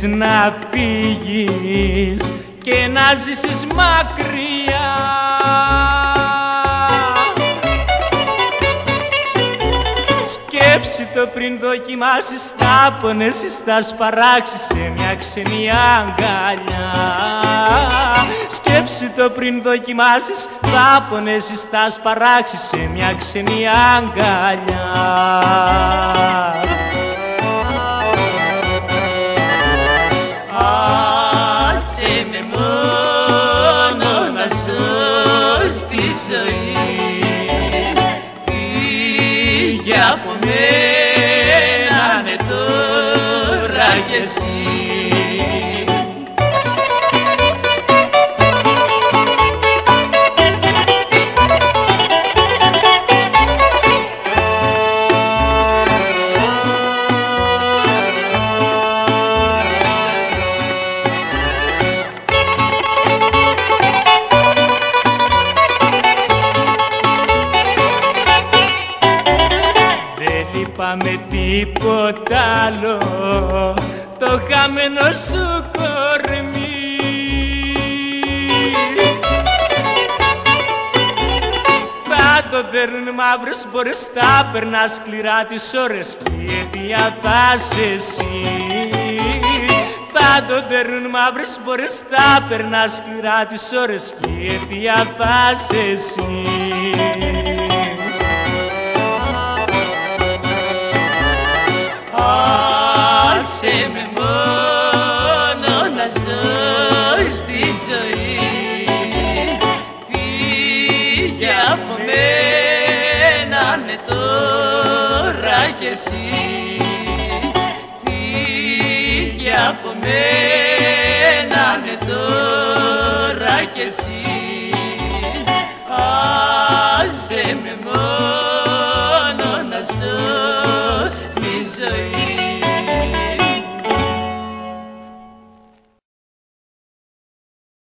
θέλεις να φύγεις και να ζήσεις μακριά. Σκέψου το πριν δοκιμάσεις, θα πονέσεις, θα σπαράξεις σε μια ξένη αγκαλιά. Σκέψου το πριν δοκιμάσεις, θα πονέσεις, θα σπαράξεις σε μια ξένη αγκαλιά. Άσε με μόνο να ζω στη ζωή, φύγε από μένα, ναι, τώρα κι εσύ. Με τίποτα άλλο το χαμένο σου κορμί. Θα το δέρνουν μαύρες μπόρες, θα περνά σκληρά τις ώρες και η αιτία θα είσαι εσύ. Θα το δέρνουν μαύρες μπόρες, θα περνά σκληρά τις ώρες και η αιτία θα είσαι εσύ. Άσε με μόνο να ζω στη ζωή, φύγε από μένα, ναι, τώρα κι εσύ. Φύγε από μένα, ναι, τώρα κι εσύ. Άσε με μόνο